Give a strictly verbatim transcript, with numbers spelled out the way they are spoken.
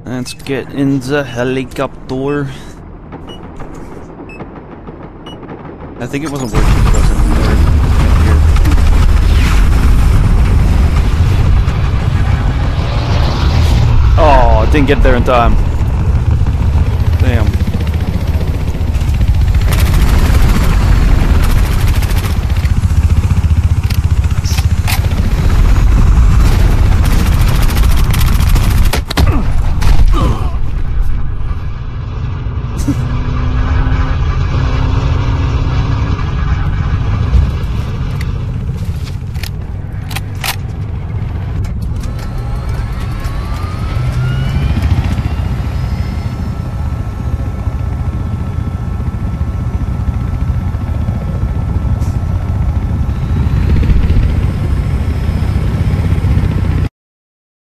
Let's get in the helicopter. I think it wasn't working because I was in there. Here. Oh, I didn't get there in time.